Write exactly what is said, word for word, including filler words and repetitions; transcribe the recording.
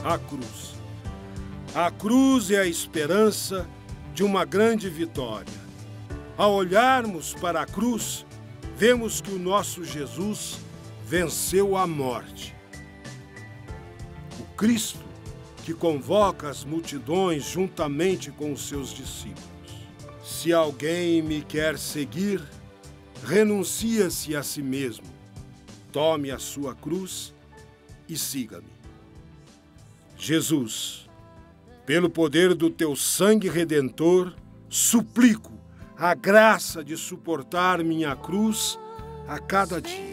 A cruz. A cruz é a esperança de uma grande vitória. Ao olharmos para a cruz, vemos que o nosso Jesus venceu a morte. O Cristo que convoca as multidões juntamente com os seus discípulos. Se alguém me quer seguir, renuncia-se a si mesmo, tome a sua cruz e siga-me. Jesus, pelo poder do teu sangue redentor, suplico a graça de suportar minha cruz a cada dia.